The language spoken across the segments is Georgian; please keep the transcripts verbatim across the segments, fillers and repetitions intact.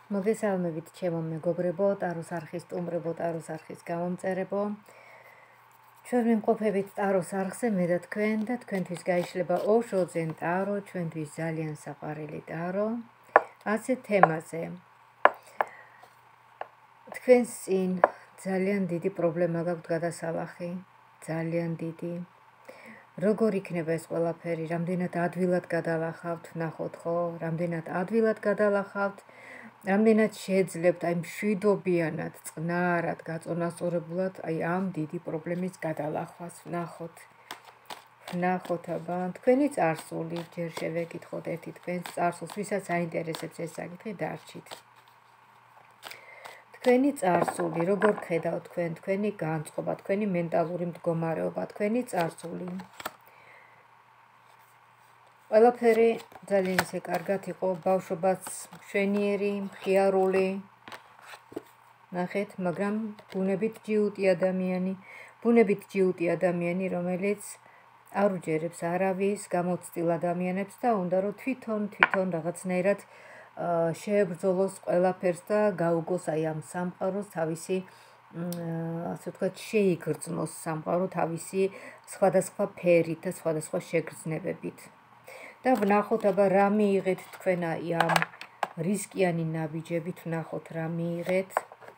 მოგესალმებით ჩემო მეგობრებო, ტაროს არხის სტუმრებო, ტაროს არხის გამომწერებო. ჩვენ ვიმყოფებით ტაროს არხზე მე და თქვენ და თქვენთვის გაიშლება ოშო ძენ ტარო, ჩვენთვის ძალიან საყვარელი ტარო. ასე თემაზე. თქვენს წინ ძალიან დიდი პრობლემა გაქვთ გადასალახი, ძალიან დიდი. როგორ იქნება ეს ყველაფერი, რამდენად ადვილად გადალახავთ, ნახოთ ხო, რამდენად ადვილად გადალახავთ. რამდენად შეძლებთ აი მშვიდობიანად, წყნარად, გაწონასწორებულად აი ამ დიდი პრობლემის გადალახვას. ვნახოთ. ვნახოთ აბა, თქვენი წარსული, ჯერ შევეკითხოთ ერთი თქვენს წარსულს, ვისაც აინტერესებს ეს საკითხი, დარჩით. თქვენი წარსული, როგორ ხედავთ თქვენ, თქვენი განწყობა, თქვენი მენტალური მდგომარეობა, თქვენი წარსული. ყველაფერი ძალიან ისე კარგად იყო, ბავშვობაც მშვენიერი, მხიარული. ნახეთ, მაგრამ ბუნებით ჯიუტი ადამიანი, ბუნებით ჯიუტი ადამიანი, რომელიც არ უჯერებს არავის, გამოცდილ ადამიანებს და უნდა რომ თვითონ თვითონ რაღაცნაირად შეებრძოლოს ყველაფერს და გაუგოს აი ამ სამყაროს თავისი, ასე ვთქვათ, შეიგრძნოს სამყარო თავისი სხვადასხვა ფერით და სხვადასხვა შეგრძნებებით. და ვნახოთ აბა რა მიიღეთ თქვენ აი ამ რისკიანი ნაბიჯებით, ვნახოთ რა მიიღეთ.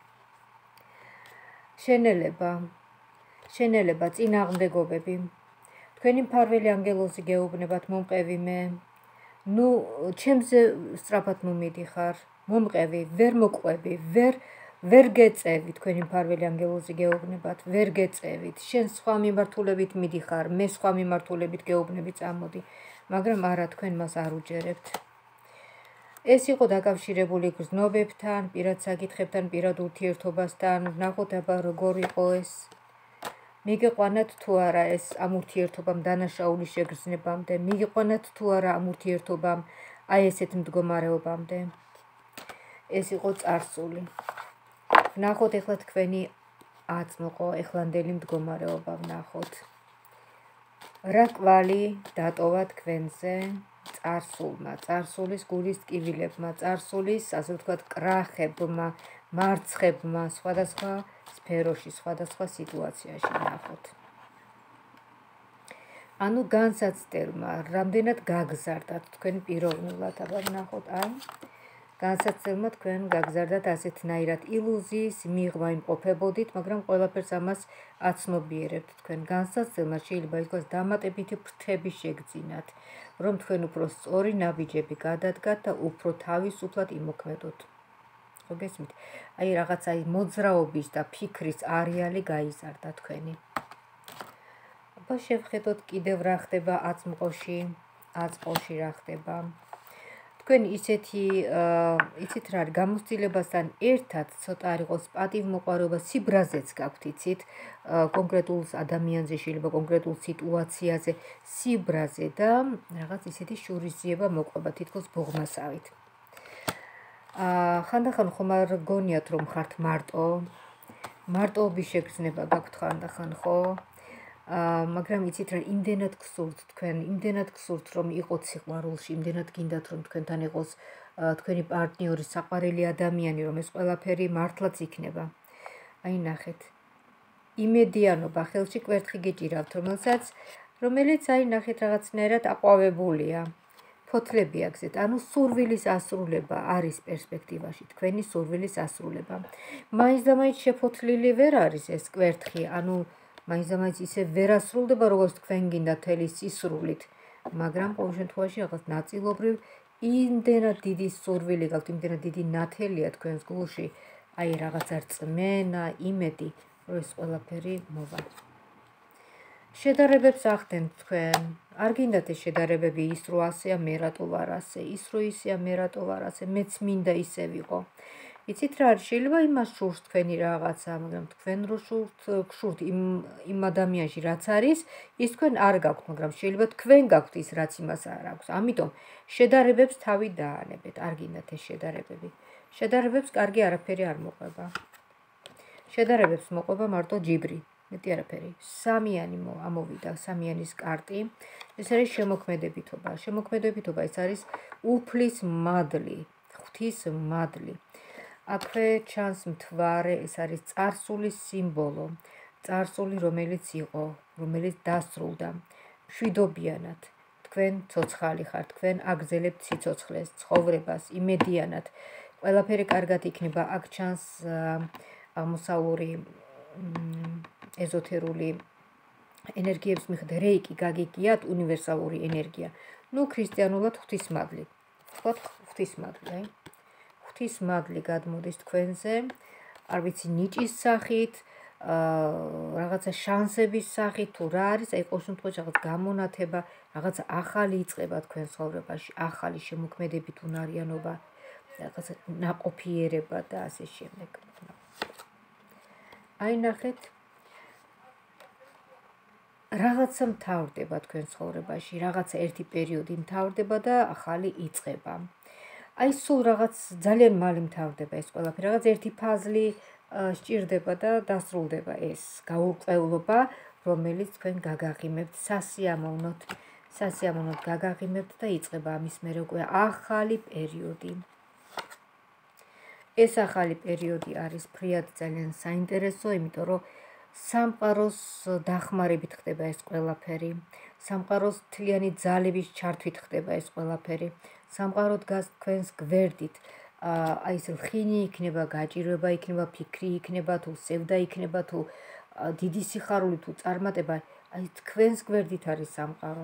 შენელება, შენელება, წინააღმდეგობები. თქვენი მფარველი ანგელოზი გეუბნებათ, მომყევი მე. ნუ ჩემზე სწრაფად მომიდიხარ, მომყევი, ვერ მოყვები, ვერ ვერ გეწევი, თქვენი მფარველი ანგელოზი გეუბნებათ, ვერ გეწევით. შენ სხვა მიმართულებით მიდიხარ, მე სხვა მიმართულებით გეუბნები წამოდი. მაგრამ არა, თქვენ მას არ უჯერებთ. ეს იყო დაკავშირებული გრძნობებთან, პირად საკითხებთან, პირად ურთიერთობასთან. ვნახოთ აბა როგორ იყო ეს. მიგიყვანათ თუ არა ეს ამ ურთიერთობამ დანაშაული შეგრძნებამდე, მიგიყვანათ თუ არა ამ ურთიერთობამ აი ესეთ მდგომარეობამდე. ეს იყო წარსული. ვნახოთ ეხლა თქვენი აწმყო, ეხლანდელი მდგომარეობა ვნახოთ. რა კვალი დატოვა თქვენზე წარსულმა, წარსულის გულის ტკივილებმა, წარსულის, ასე ვთქვათ, კრახებმა, მარცხებმა, სხვადასხვა სფეროში, სხვადასხვა სიტუაციაში ვნახოთ. ანუ განსაცდელმა, რამდენად გაგზარდათ თქვენ პიროვნულად, აბა ვნახოთ, აი, განსაცდელმა თქვენ გაგზარდათ ასეთნაირად ილუზიის მიღმა იმყოფებოდით, მაგრამ ყველაფერს ამას აცნობიერებთ თქვენ. განსაცდელმა შეიძლება ითქვას დამატებითი ფრთები შეგძინათ, რომ თქვენ უფრო სწორი ნაბიჯები გადადგათ და უფრო თავისუფლად იმოქმედოთ. ხო გესმით? აი რაღაც აი მოძრაობის და ფიქრის არეალი გაიზარდა თქვენი. აბა შევხედოთ კიდევ რა ხდება აწმყოში, აწმყოში რა ხდება. თქვენ ისეთი, იცით რა არის, გამოცდილებასთან ერთად ცოტა არ იყოს პატივმოყვარეობა, სიბრაზეც გაქვთ, იცით, კონკრეტულ ადამიანზე, შეიძლება კონკრეტულ სიტუაციაზე, სიბრაზე და რაღაც ისეთი შურისძიება მოყვება, თითქოს ბოღმასავით. ხანდახან ხომ არ გონიათ რომ ხართ მარტო, მარტოობის შეგრძნება გაქვთ ხანდახან, ხო? მაგრამ იცით რა, იმდენად გსურთ თქვენ, იმდენად გსურთ რომ იყოთ სიყვარულში, იმდენად გინდათ რომ თქვენთან იყოს თქვენი პარტნიორი, საყვარელი ადამიანი, რომ ეს ყველაფერი მართლაც იქნება. აი ნახეთ. იმედიანობა ხელში კვერთხი გიჭირავთ, რომელსაც, რომელიც აი ნახეთ რაღაცნაირად აყვავებულია. ფოთლები აგზეთ, ანუ სურვილის ასრულება არის პერსპექტივაში, თქვენი სურვილის ასრულება. მაინც და მაინც შეფოთლილი ვერ არის ეს კვერთხი, ანუ მაინც და მაინც ისე ვერ ასრულდება, როგორც თქვენ გინდა მთელი სისრულით, მაგრამ ყოველ შემთხვევაში რაღაც ნაწილობრივ იმდენად დიდი სურვილი გაქვთ, იმდენად დიდი ნათელია თქვენს გულში, აი რაღაცა რწმენა, იმედი, რომ ეს ყველაფერი მოვა. შედარებებს ახდენთ თქვენ, არ გინდათ ეს შედარებები ის რო ასეა, მე რატო ვარ ასე, ის რო ისეა, მე რატო ვარ ასე, მეც მინდა ისე ვიყო. იცით რა არის, შეიძლება იმას შურს თქვენი რაღაცა, მაგრამ თქვენ რო შურთ, გშურთ იმ იმ ადამიანში რაც არის, ის თქვენ არ გაქვთ, მაგრამ შეიძლება თქვენ გაქვთ ის, რაც იმას არ აქვს. ამიტომ შედარებებს თავი დაანებეთ, არ გინდათ ეს შედარებები. შედარებებს კარგი არაფერი არ მოყვება. შედარებებს მოყვება მარტო ჯიბრი. მეტი არაფერი. სამიანი ამოვიდა, სამიანის კარტი. ეს არის შემოქმედებითობა. შემოქმედებითობა ეს არის უფლის მადლი. ღვთისმადლი. აქვე ჩანს მთვარე, ეს არის წარსულის სიმბოლო, წარსული, რომელიც იყო, რომელიც დასრულდა. მშვიდობიანად, თქვენ ცოცხალი ხართ, თქვენ აგზელებთ სიცოცხლეს, ცხოვრებას, იმედიანად. ყველაფერი კარგად იქნება, აქ ჩანს აღმოსავლური ეზოთერული ენერგიების მიხედვით რეიკი გაგიგიათ უნივერსალური ენერგია. ნუ ქრისტიანულად ღვთისმადლი. თქვათ ღვთისმადლი, აი. ღვთისმადლი გადმოდის თქვენზე, არ ვიცი ნიჭის სახით, რაღაცა შანსების სახით თუ რა არის, აი ყოველ შემთხვევაში რაღაც გამონათება, რაღაცა ახალი იწყება თქვენ ცხოვრებაში, ახალი შემოქმედებით უნარიანობა, რაღაცა ნაყოფიერება და ასე შემდეგ. აი ნახეთ, რაღაცა მთავრდება თქვენ ცხოვრებაში, რაღაცა ერთი პერიოდი მთავრდება და ახალი იწყება. აი სულ რაღაც ძალიან მალე მთავრდება ეს ყველაფერი, რაღაც ერთი ფაზლი სჭირდება და დასრულდება ეს გაურკვევლობა, რომელიც თქვენ გაგაღიმებთ სასიამოვნოდ, სასიამოვნოდ გაგაღიმებთ და იწყება ამის მერე უკვე ახალი პერიოდი. ეს ახალი პერიოდი არის ფრიად ძალიან საინტერესო, იმიტომ რომ სამყაროს დახმარებით ხდება ეს ყველაფერი, სამყაროს მთლიანი ძალების ჩართვით ხდება ეს ყველაფერი, სამყარო დგას თქვენს გვერდით, აი ეს რხინი იქნება, გაჭირვება იქნება, ფიქრი იქნება, თუ სევდა იქნება, თუ დიდი სიხარული, თუ წარმატება, აი თქვენს გვერდით არის სამყარო.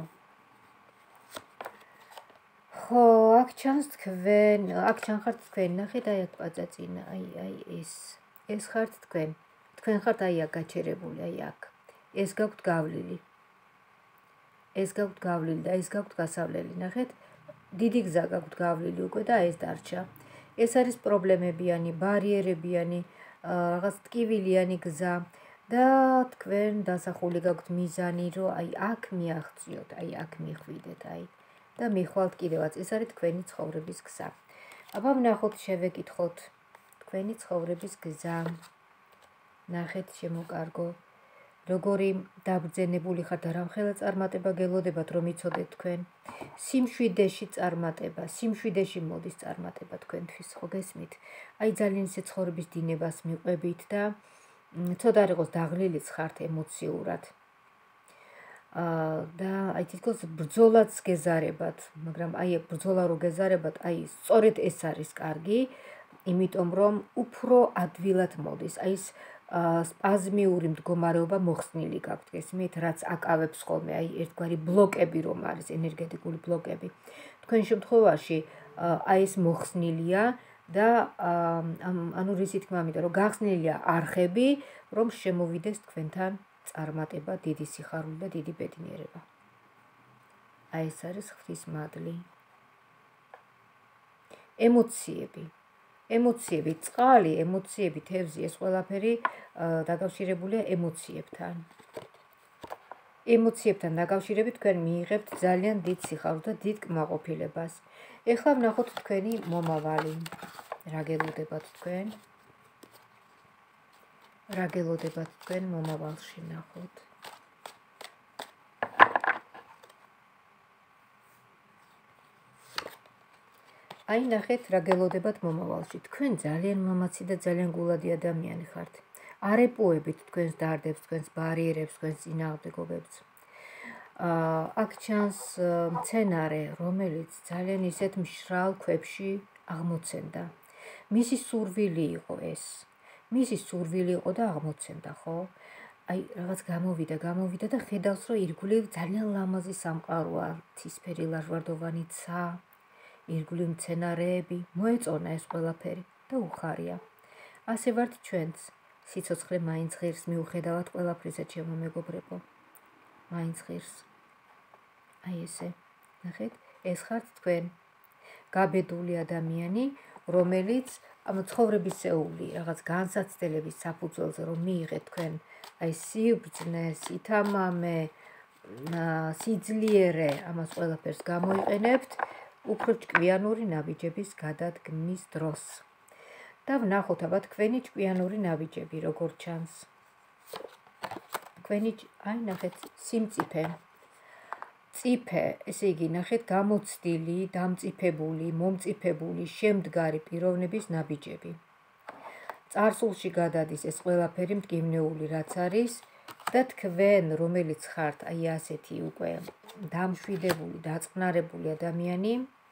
ხო, აქ ჩანს თქვენ, აქ ჩანხართ თქვენ, ნახეთ აი აქ პაწაწინა, აი აი ეს, ეს ხართ თქვენ. თქვენ ხართ აი აქ გაჩერებული, აი აქ. ეს გაქვთ გავლილი. ეს გაქვთ გავლილი და ეს გაქვთ გასავლელი, ნახეთ? დიდი გზა გაქვთ გავლილი უკვე და ეს დარჩა. ეს არის პრობლემებიანი, ბარიერებიანი, რაღაც ტკივილიანი გზა და თქვენ დასახული გაქვთ მიზანი, რომ აი აქ მიაღწიოთ, აი აქ მიხვიდეთ, აი და მიხვალთ კიდევაც. ეს არის თქვენი ცხოვრების გზა. აბა ვნახოთ, შევეკითხოთ თქვენი ცხოვრების გზა. ნახეთ, შემოკარგო, როგორი დაბრძენებული ხართ და რამხელა წარმატება გელოდებათ, რომ იცოდეთ თქვენ. სიმშვიდეში წარმატება, სიმშვიდეში მოდის წარმატება თქვენთვის, ხო გესმით? აი ძალიან ისე ცხოვრების დინებას მიყვებით და ცოტა არ იყოს დაღლილიც ხართ ემოციურად. და აი თითქოს ბრძოლაც გეზარებათ, მაგრამ აი ბრძოლა რო გეზარებათ, აი სწორედ ეს არის კარგი, იმიტომ რომ უფრო ადვილად მოდის. აი ეს სპაზმიური მდგომარეობა მოხსნილი გაქვთ, გესმით, რაც აკავებს ხოლმე, აი ერთგვარი ბლოკები რომ არის, ენერგეტიკული ბლოკები. თქვენ შემთხვევაში აი ეს მოხსნილია და ანუ რისი თქმა, ამიტომ რომ გახსნილია არხები, რომ შემოვიდეს თქვენთან წარმატება, დიდი სიხარული და დიდი ბედნიერება. აი ეს არის ღვთისმადლი. ემოციები. ემოციები, წყალი, ემოციები, თევზი, ეს ყველაფერი დაკავშირებულია ემოციებთან. ემოციებთან დაკავშირებით თქვენ მიიღებთ ძალიან დიდ სიხარულს და დიდ კმაყოფილებას. ეხლა ვნახოთ თქვენი მომავალი. რა გელოდებათ თქვენ? რა გელოდებათ თქვენ მომავალში, ნახოთ. აი ნახეთ, რა გელოდებათ მომავალში. თქვენ ძალიან მამაცი და ძალიან გულადი ადამიანი ხართ. არ ეპოებით თქვენს დარდებს, თქვენს ბარიერებს, თქვენს წინააღმდეგობებს. აქ ჩანს მცენარე, რომელიც ძალიან ისეთ მშრალ ქვებში აღმოცენდა. მისი სურვილი იყო ეს. მისი სურვილი იყო და აღმოცენდა, ხო? აი რაღაც გამოვიდა, გამოვიდა და ხედავს, რომ ირგვლივ ძალიან ლამაზი სამყაროა, ცისფერი ლაჟვარდოვანი ცა, ირგვლივ მცენარეები, მოეწონა ეს ყველაფერი და უხარია. ასე ვართ ჩვენც. სიცოცხლე მაინც ღირს, მიუხედავად ყველაფრისა, ჩემო მეგობრებო. მაინც ღირს. აი ესე. ნახეთ, ეს ხართ თქვენ. გაბედული ადამიანი, რომელიც ამ ცხოვრებისეული რაღაც განსაცდელების საფუძველზე რომ მიიღეთ თქვენ აი სიბრძნე, სითამამე, სიძლიერე, ამას ყველაფერს გამოიყენებთ უფრო ჭკვიანური ნაბიჯების გადადგმის დროს. და ვნახოთ აბა თქვენი ჭკვიანური ნაბიჯები როგორ ჩანს. თქვენი აი ნახეთ სიმწიფე. წიფე, ესე იგი, ნახეთ, გამოცდილი, დამწიფებული, მომწიფებული, შემდგარი პიროვნების ნაბიჯები. წარსულში გადადის ეს ყველაფერი მტკივნეული რაც არის და თქვენ, რომელიც ხართ აი ასეთი უკვე დამშვიდებული, დაწყნარებული ადამიანი,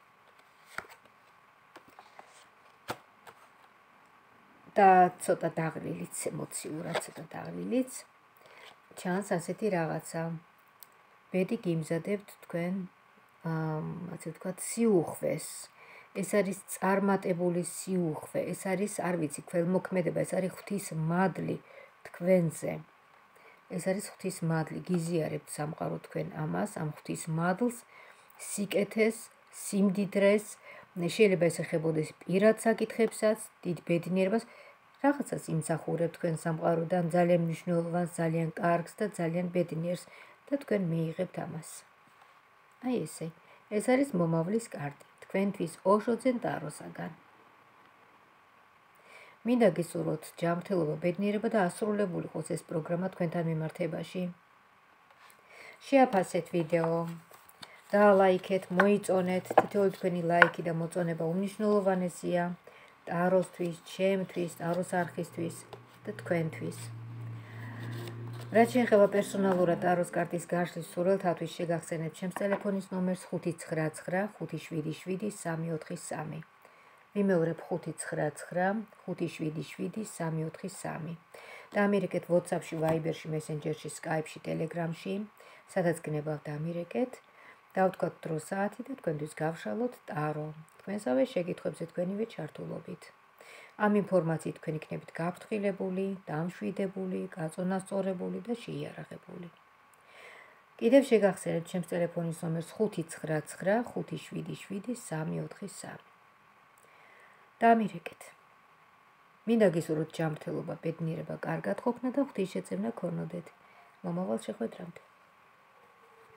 და ცოტა დაღლილიც, ემოციურად ცოტა დაღლილიც, ჩანს ასეთი რაღაცა. ბედი გიმზადებთ თქვენ, ასე ვთქვათ, სიუხვეს. ეს არის წარმატებული სიუხვე, ეს არის, არ ვიცი, ქველმოქმედება, ეს არის ღვთის მადლი თქვენზე. ეს არის ღვთის მადლი, გიზიარებთ სამყარო თქვენ ამას, ამ ღვთის მადლს, სიკეთეს, სიმდიდრეს, შეიძლება ეს ეხებოდეს პირად საკითხებსაც, დიდ ბედნიერებას, რაღაცას იმსახურებთ თქვენ სამყაროდან, ძალიან მნიშვნელოვანს, ძალიან კარგს და ძალიან ბედნიერს და თქვენ მიიღებთ ამას. აი ესე, ეს არის მომავლის კარტი, თქვენთვის ოშოძენ ტაროსაგან. მინდა გისურვოთ ჯანმრთელობა, ბედნიერება და ასრულებული იყოს ეს პროგრამა თქვენთან მიმართებაში. შეაფასეთ ვიდეო, დაალაიქეთ, მოიწონეთ, თითოეული თქვენი ლაიქი და მოწონება უმნიშვნელოვანესია ტაროსთვის, ჩემთვის, ტაროს არხისთვის და თქვენთვის. რაც შეეხება პერსონალურად ტაროს კარტის გაშლის სურვილთათვის, შეგახსენებთ ჩემს ტელეფონის ნომერს ხუთი ცხრა ცხრა ხუთი შვიდი შვიდი სამი ოთხი სამი. ვიმეორებ ხუთი ცხრა ცხრა ხუთი შვიდი შვიდი სამი ოთხი სამი. დაამირეკეთ WhatsApp-ში, Viber-ში, Messenger-ში, Skype-ში, Telegram-ში, სადაც გნებავთ დაამირეკეთ. დავთქვათ დრო საათი და თქვენთვის გავშალოთ ტარო. თქვენსავე შეკითხვებზე თქვენივე ჩართულობით. ამ ინფორმაციით თქვენ იქნებით გაფრთხილებული, დამშვიდებული, გაწონასწორებული და შეიარაღებული. კიდევ შეგახსენებთ ჩემს ტელეფონის ნომერს ხუთი ცხრა ცხრა ხუთი შვიდი შვიდი სამი ოთხი სამი. დაამირეკეთ. მინდა გისურვოთ ჯანმრთელობა, ბედნიერება, კარგად ყოფნა და ღვთის შეწევნა გქონოდეთ. მომავალ შეხვედრამდე.